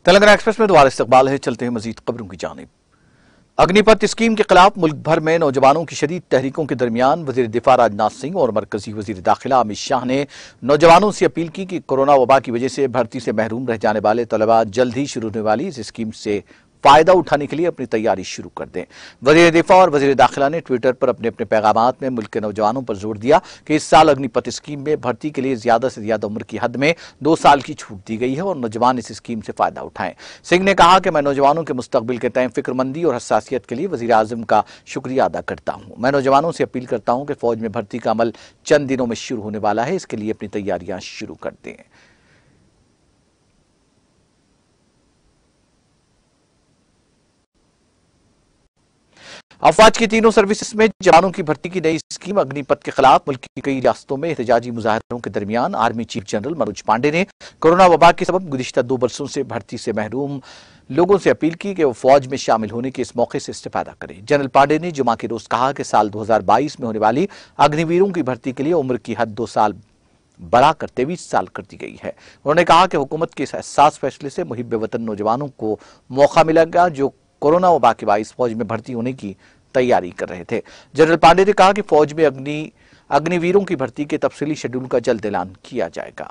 Telangana express में दोबारा इस्तकबाल है। चलते हैं मजीद खबरों की जानिब। अग्निपथ स्कीम के खिलाफ मुल्क भर में नौजवानों की शदीद तहरीकों के दरमियान वजीर दिफा राजनाथ सिंह और मरकजी वजीर दाखिला अमित शाह ने नौजवानों से अपील की कि कोरोना वबा की वजह से भर्ती से महरूम रह जाने वाले तलबा जल्द ही शुरू होने वाली इस स्कीम से फायदा उठाने के लिए अपनी तैयारी शुरू कर दें। वजीर दिफा और वजीर दाखिला ने ट्विटर पर अपने अपने पैगामात में मुल्क के नौजवानों पर जोर दिया कि इस साल अग्निपथ स्कीम में भर्ती के लिए ज्यादा से ज्यादा उम्र की हद में 2 साल की छूट दी गई है और नौजवान इस स्कीम से फायदा उठाएं। सिंह ने कहा कि मैं नौजवानों के मुस्तकबिल के तय फिक्रमंदी और हसासियत के लिए वजीर आजम का शुक्रिया अदा करता हूं। मैं नौजवानों से अपील करता हूं कि फौज में भर्ती का अमल चंद दिनों में शुरू होने वाला है, इसके लिए अपनी तैयारियां शुरू कर दें। अफवाज की तीनों सर्विसेज में जवानों की भर्ती की नई स्कीम अग्निपथ के खिलाफ मुल्क की कई रियासतों में एहतजाजी मुजाहरों के दरमियान army chief general Manoj Pande ने कोरोना वबा के सबब गुज़िश्ता 2 बरसों से भर्ती से महरूम लोगों से अपील की कि वो फौज में शामिल होने के इस मौके से इस्तेफादा करें। जनरल पांडे ने जुमा के रोज कहा कि साल 2022 में होने वाली अग्निवीरों की भर्ती के लिए उम्र की हद 2 साल बढ़ाकर 23 साल कर दी गई है। उन्होंने कहा कि हुकूमत के इस हसास फैसले से मुहिब वतन नौजवानों को मौका मिलेगा जो कोरोना वबा के बाइस फौज में भर्ती होने की तैयारी कर रहे थे। जनरल पांडे ने कहा कि फौज में अग्निवीरों की भर्ती के तफसीली शेड्यूल का जल्द ऐलान किया जाएगा।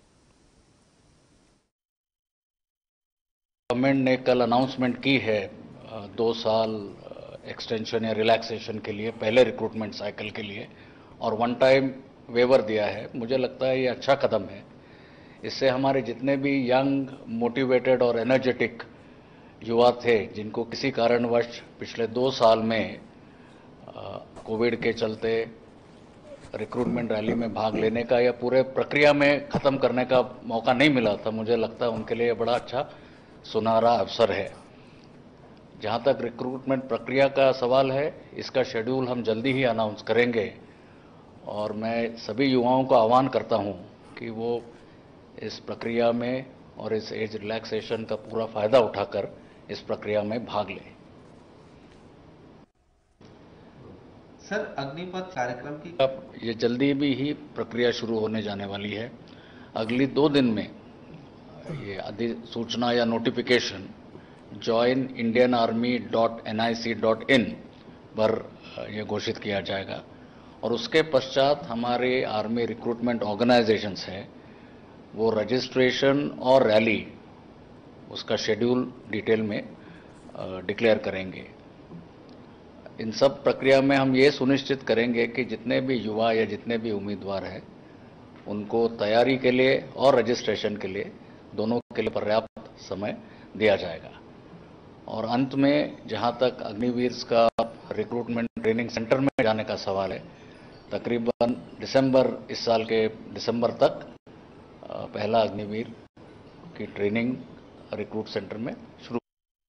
गवर्नमेंट ने कल अनाउंसमेंट की है 2 साल एक्सटेंशन या रिलैक्सेशन के लिए, पहले रिक्रूटमेंट साइकिल के लिए, और 1 टाइम वेवर दिया है। मुझे लगता है ये अच्छा कदम है। इससे हमारे जितने भी यंग, मोटिवेटेड और एनर्जेटिक युवा थे जिनको किसी कारणवश पिछले 2 साल में कोविड के चलते रिक्रूटमेंट रैली में भाग लेने का या पूरे प्रक्रिया में ख़त्म करने का मौका नहीं मिला था, मुझे लगता है उनके लिए बड़ा अच्छा सुनहरा अवसर है। जहां तक रिक्रूटमेंट प्रक्रिया का सवाल है, इसका शेड्यूल हम जल्दी ही अनाउंस करेंगे और मैं सभी युवाओं को आह्वान करता हूं कि वो इस प्रक्रिया में और इस एज रिलैक्सेशन का पूरा फायदा उठाकर इस प्रक्रिया में भाग लें। सर, अग्निपथ कार्यक्रम की अब ये जल्दी भी ही प्रक्रिया शुरू होने जाने वाली है। अगली 2 दिन में ये अधिसूचना या नोटिफिकेशन joinindianarmy.nic.in पर यह घोषित किया जाएगा और उसके पश्चात हमारे आर्मी रिक्रूटमेंट ऑर्गेनाइजेशंस हैं, वो रजिस्ट्रेशन और रैली उसका शेड्यूल डिटेल में डिक्लेयर करेंगे। इन सब प्रक्रिया में हम ये सुनिश्चित करेंगे कि जितने भी युवा या जितने भी उम्मीदवार हैं उनको तैयारी के लिए और रजिस्ट्रेशन के लिए दोनों के लिए पर्याप्त समय दिया जाएगा। और अंत में जहां तक अग्निवीर्स का रिक्रूटमेंट ट्रेनिंग सेंटर में जाने का सवाल है, तकरीबन इस साल के दिसंबर तक पहला अग्निवीर की ट्रेनिंग रिक्रूट सेंटर में शुरू।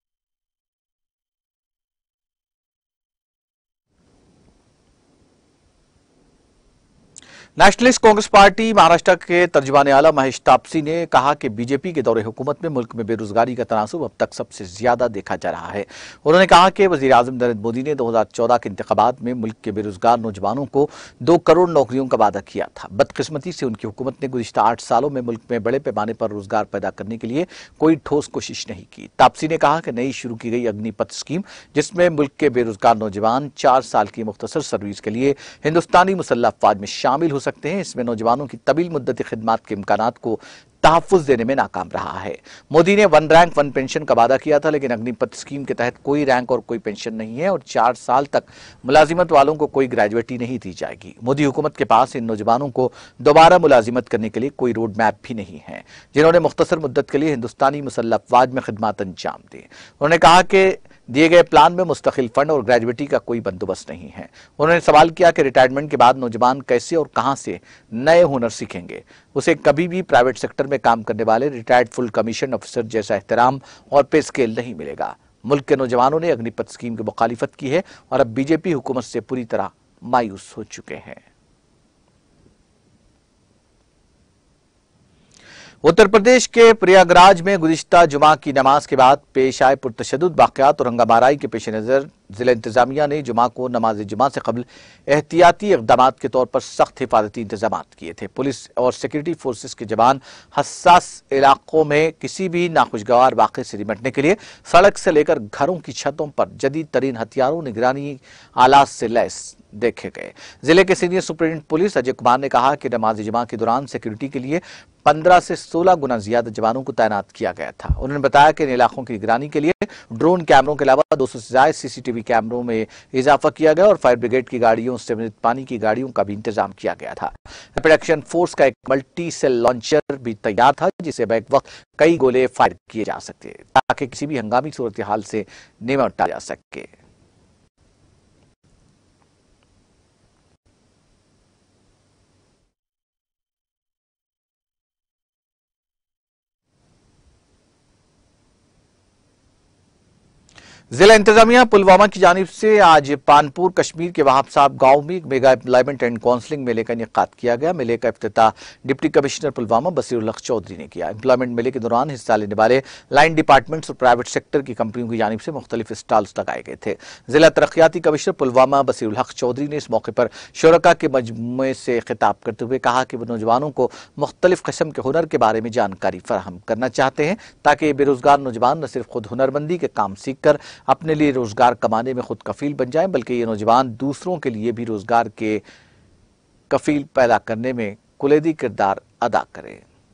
नेशनलिस्ट कांग्रेस पार्टी महाराष्ट्र के तर्जुमान आला महेश तापसी ने कहा कि बीजेपी के दौरे हुकूमत में मुल्क में बेरोजगारी का तनासुब अब तक सबसे ज्यादा देखा जा रहा है। उन्होंने कहा कि वजीर आजम नरेंद्र मोदी ने 2014 के इंतखाबात में मुल्क के बेरोजगार नौजवानों को 2 करोड़ नौकरियों का वादा किया था। बदकिस्मती से उनकी हुकूमत ने गुज़िश्ता 8 सालों में मुल्क में बड़े पैमाने पर रोजगार पैदा करने के लिए कोई ठोस कोशिश नहीं की। तापसी ने कहा कि नई शुरू की गई अग्निपथ स्कीम, जिसमें मुल्क के बेरोजगार नौजवान 4 साल की मुख्तसर सर्विस के लिए हिंदुस्तानी मुसल्लह अफवाज में शामिल हो सकते हैं, इसमें नौजवानों की तवील मुद्दती खिदमात के इम्कानात को तहफ़्फ़ुज़ देने में नाकाम रहा है। मोदी ने 1 रैंक 1 पेंशन का वादा किया था, लेकिन अग्निपथ स्कीम के तहत कोई रैंक और कोई पेंशन नहीं है और 4 साल तक मुलाजिमत वालों को कोई ग्रेजुएटी नहीं दी जाएगी। मोदी हुकूमत के पास इन नौजवानों को दोबारा मुलाजिमत करने के लिए कोई रोड मैप भी नहीं है, जिन्होंने मुख्तसर मुद्दत के लिए हिंदुस्तानी मुसल्लह अफवाज में खिदमात अंजाम दी। उन्होंने कहा कि दिए गए प्लान में मुस्तकिल फंड और ग्रेजुएटी का कोई बंदोबस्त नहीं है। उन्होंने सवाल किया कि रिटायरमेंट के बाद नौजवान कैसे और कहां से नए हुनर सीखेंगे। उसे कभी भी प्राइवेट सेक्टर में काम करने वाले रिटायर्ड फुल कमीशन ऑफिसर जैसा एहतराम और पे स्केल नहीं मिलेगा। मुल्क के नौजवानों ने अग्निपथ स्कीम की मुखालिफत की है और अब बीजेपी हुकूमत से पूरी तरह मायूस हो चुके हैं। उत्तर प्रदेश के प्रयागराज में गुज़िश्ता जुमा की नमाज के बाद पेश आए पुरतशद्दुद वाक़यात और हंगामाराई के पेश नज़र जिला इंतजामिया ने जुमा को नमाज जुमा से कबल एहतियाती इक़दाम के तौर पर सख्त हिफाजती इंतजाम किए थे। पुलिस और सिक्योरिटी फोर्सेस के जवान हसास इलाकों में किसी भी नाखुशगवार वाक़े से निपटने के लिए सड़क से लेकर घरों की छतों पर जदीद तरीन हथियारों निगरानी आलात से लैस देखे गए। जिले के senior superintendent police Ajay Kumar ने कहा कि नमाज जुमा के दौरान सिक्योरिटी के लिए 15 से 16 गुना ज्यादा जवानों को तैनात किया गया था। उन्होंने बताया कि इन इलाकों की निगरानी के लिए ड्रोन कैमरों के अलावा 200 से ज्यादा सीसीटीवी कैमरों में इजाफा किया गया और फायर ब्रिगेड की गाड़ियों से पानी की गाड़ियों का भी इंतजाम किया गया था। रैपिड एक्शन फोर्स का एक मल्टी सेल लॉन्चर भी तैयार था जिसे बैक वक्त कई गोले फायर किए जा सकते ताकि किसी भी हंगामी सूरत हाल से निपटा जा सके। जिला इंतजामिया पुलवामा की जानिब से आज पानपुर कश्मीर के वहाब साहब गांव में मेगा एम्प्लॉयमेंट एंड काउंसलिंग मेले का इनेकाद किया गया। मेले का इफ्तिताह डिप्टी कमिश्नर पुलवामा बसीरुल हक चौधरी ने किया। एम्प्लॉयमेंट मेले के दौरान हिस्सा लेने वाले लाइन डिपार्टमेंट्स और प्राइवेट सेक्टर की कंपनियों की जानिब से मुख्तलिफ स्टॉल्स लगाए गए थे। जिला तरक्याती कमिश्नर पुलवामा बसीरुल हक चौधरी ने इस मौके पर शुरका के मजमूए से खिताब करते हुए कहा कि वो नौजवानों को मुख्तलिफ किस्म के हुनर के बारे में जानकारी फराहम करना चाहते हैं ताकि बेरोजगार नौजवान न सिर्फ खुद हुनरमंदी के काम सीख कर अपने लिए रोजगार कमाने में खुद कफील बन जाएं बल्कि ये नौजवान दूसरों के लिए भी रोजगार के कफील पैदा करने में कुलीदी किरदार अदा करें।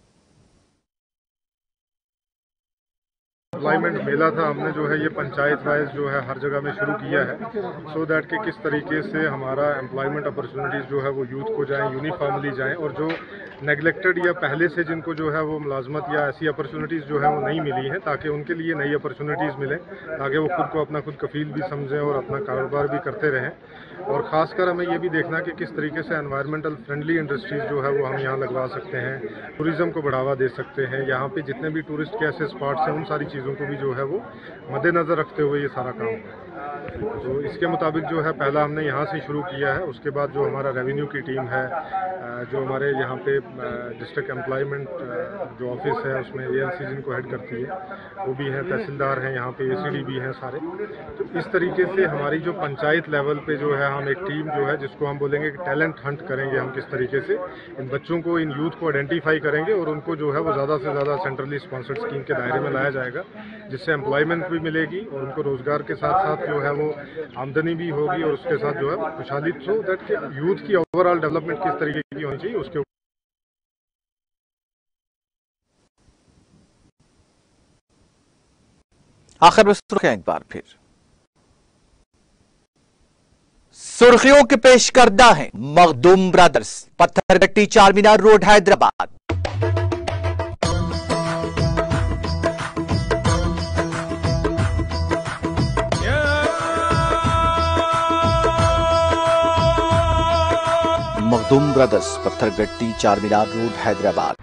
एम्प्लॉयमेंट मेला था, हमने जो है ये पंचायत वाइज जो है हर जगह में शुरू किया है सो दैट कि किस तरीके से हमारा एम्प्लॉयमेंट अपॉर्चुनिटीज़ जो है वो यूथ को जाएं, यूनिफॉर्मली जाएं और जो नेगलेक्टेड या पहले से जिनको जो है वो मुलाजमत या ऐसी अपॉर्चुनिटीज़ जो है वो नहीं मिली हैं ताकि उनके लिए नई अपॉर्चुनिटीज़ मिलें ताकि वो खुद को अपना खुद कफील भी समझें और अपना कारोबार भी करते रहें। और ख़ासकर हमें ये भी देखना कि किस तरीके से एनवायरमेंटल फ्रेंडली इंडस्ट्रीज़ जो है वो हम यहाँ लगवा सकते हैं, टूरिज़्म को बढ़ावा दे सकते हैं। यहाँ पे जितने भी टूरिस्ट के ऐसे स्पॉट्स हैं उन सारी चीज़ों को भी जो है वो मद्देनज़र रखते हुए ये सारा काम है। तो इसके मुताबिक जो है पहला हमने यहाँ से शुरू किया है। उसके बाद जो हमारा रेवेन्यू की टीम है, जो हमारे यहाँ पे डिस्ट्रिक्ट एम्प्लॉयमेंट जो ऑफिस है उसमें ALC जिनको हेड करती है वो भी हैं, तहसीलदार हैं, यहाँ पे ACD भी हैं सारे। तो इस तरीके से हमारी जो पंचायत लेवल पे जो है हम एक टीम जो है जिसको हम बोलेंगे कि टैलेंट हंट करेंगे, हम किस तरीके से इन बच्चों को, इन यूथ को आइडेंटिफाई करेंगे और उनको जो है वो ज़्यादा से ज़्यादा सेंट्रली स्पॉन्सर्ड स्कीम के दायरे में लाया जाएगा जिससे एम्प्लॉयमेंट भी मिलेगी और उनको रोजगार के साथ साथ जो है वो आमदनी भी होगी और उसके साथ जो है खुशहाली, सो दैट यूथ की ओवरऑल डेवलपमेंट किस तरीके की होनी चाहिए उसके। आखिर में सुर्खियां एक बार फिर, सुर्खियों के पेश करदा है Makhdoom brothers, Patthargatti Charminar road Hyderabad. Makhdoom brothers, Patthargatti Charminar road Hyderabad.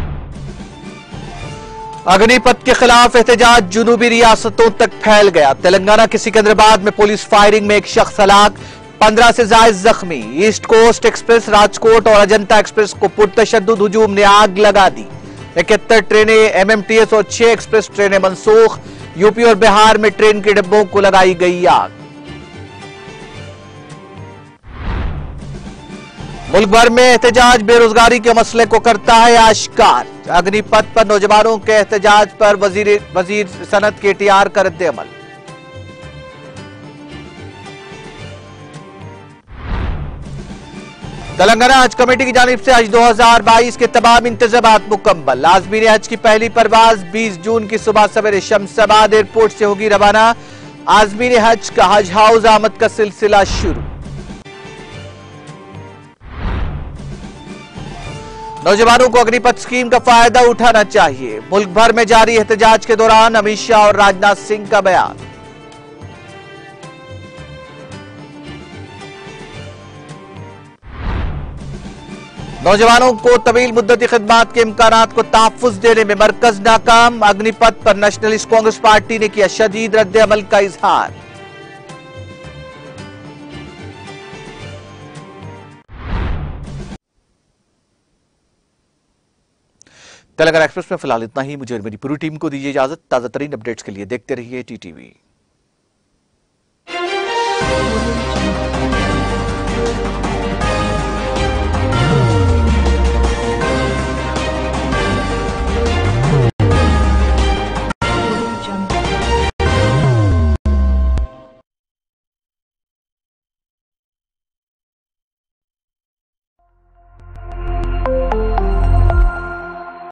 Agnipath के खिलाफ एहतजाज जुनूबी रियासतों तक फैल गया। तेलंगाना के सिकंदराबाद में पुलिस फायरिंग में एक शख्स हलाक, 15 से ज्यादा जख्मी। ईस्ट कोस्ट एक्सप्रेस राजकोट और अजंता एक्सप्रेस को पुरतशद्दुद हुजूम ने आग लगा दी। 71 ट्रेनें MMTS और 6 एक्सप्रेस ट्रेनें मनसूख। यूपी और बिहार में ट्रेन के डिब्बों को लगाई गई आग। मुल्क भर में एहतजाज बेरोजगारी के मसले को करता है आश्कार। अग्निपथ पर नौजवानों के एहतजाज पर वजीर सनत KTR का रद्द-ए-अमल। तेलंगाना हज कमेटी की जानिब से हज 2022 के तमाम इंतजामात मुकम्मल। आजमीन हज की पहली परवाज 20 जून की सुबह सवेरे शमशाबाद एयरपोर्ट से होगी रवाना। आजमीन हज का हज हाउस आमद का सिलसिला शुरू। नौजवानों को अग्निपथ स्कीम का फायदा उठाना चाहिए। मुल्क भर में जारी एहतजाज के दौरान अमित शाह और राजनाथ सिंह का बयान। नौजवानों को तवील मुद्दती खिदमात के इम्कानात को तहफ्फुज देने में मरकज नाकाम। अग्निपथ पर नेशनलिस्ट कांग्रेस पार्टी ने किया शदीद रद्द अमल का इजहार। तेलंगाना एक्सप्रेस में फिलहाल इतना ही। मुझे और मेरी पूरी टीम को दीजिए इजाजत। ताजा तरीन अपडेट्स के लिए देखते रहिए TTV।